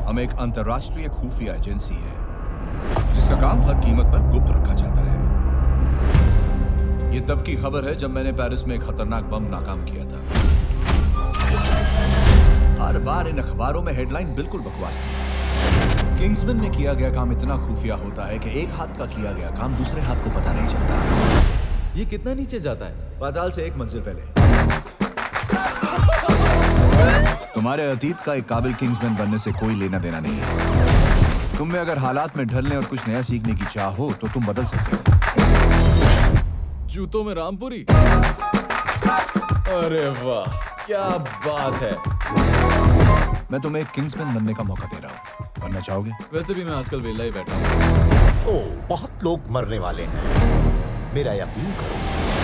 हम एक अंतर्राष्ट्रीय खुफिया एजेंसी है जिसका काम हर कीमत पर गुप्त रखा जाता है। ये तब की खबर है जब मैंने पेरिस में एक खतरनाक बम नाकाम किया था। हर बार इन अखबारों में हेडलाइन बिल्कुल बकवास थी। किंग्समैन में किया गया काम इतना खुफिया होता है कि एक हाथ का किया गया काम दूसरे हाथ को पता नहीं चलता। ये कितना नीचे जाता है? पाताल से एक मंजिल पहले। तुम्हारे अतीत का एक काबिल किंग्समैन बनने से कोई लेना देना नहीं है। तुम में अगर हालात में ढलने और कुछ नया सीखने की चाह हो तो तुम बदल सकते हो। जूतों में रामपुरी। अरे वाह, क्या बात है। मैं तुम्हें एक किंग्समैन बनने का मौका दे रहा हूँ। बनना चाहोगे? वैसे भी मैं आजकल वेला ही बैठा हूँ। ओह, बहुत लोग मरने वाले हैं, मेरा यकीन करो।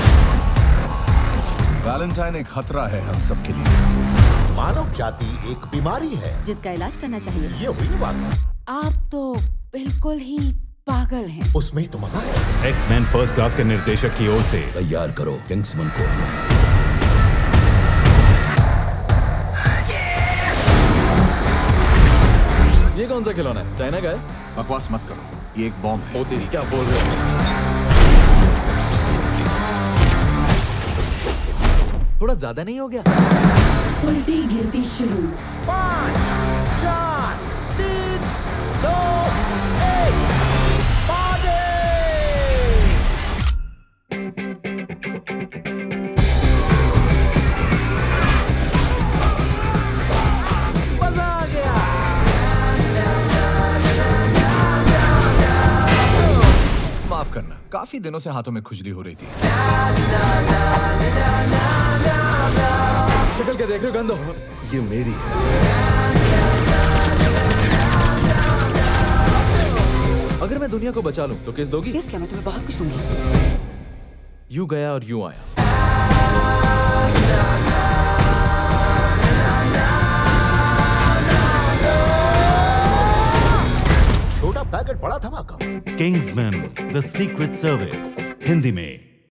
वैलेंटाइन एक खतरा है हम सबके लिए। मानव जाति एक बीमारी है जिसका इलाज करना चाहिए। ये हुई ना बात। आप तो बिल्कुल ही पागल हैं। उसमें ही तो मजा है। एक्समैन फर्स्ट क्लास के निर्देशक की ओर से तैयार करो किंग्समैन को। ये कौन सा खिलौना है? चाइना का है? बकवास मत करो, ये एक बॉम्ब है। ओ तेरी, क्या बोल रहे हो? थोड़ा ज्यादा नहीं हो गया? उल्टी गिरती शुरू। 5, 4, 3, 2, 1, पार्टी! मजा आ गया। माफ करना, काफी दिनों से हाथों में खुजली हो रही थी। शक्ल क्या देख रहे हो? गंदो। ये मेरी है। अगर मैं दुनिया को बचा लूं तो किस दोगी? किस क्या? मैं तुम्हें बहुत कुछ दूंगी। यूं गया और यूं आया। छोटा पैकेट बड़ा धमाका। Kingsman the secret service Hindi में।